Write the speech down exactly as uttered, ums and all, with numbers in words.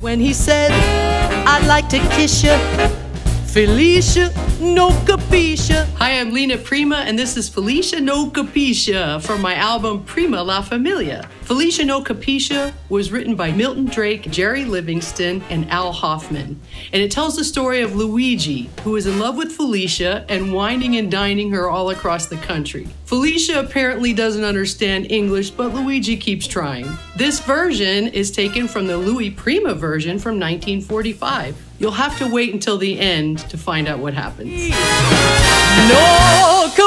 When he said, I'd like to kiss you, Felicia, no Capicia. Hi, I'm Lena Prima, and this is Felicia no Capicia from my album Prima La Famiglia. Felicia no Capicia was written by Milton Drake, Jerry Livingston, and Al Hoffman. And it tells the story of Luigi, who is in love with Felicia and wining and dining her all across the country. Felicia apparently doesn't understand English, but Luigi keeps trying. This version is taken from the Louis Prima version from nineteen forty-five. You'll have to wait until the end to find out what happens. No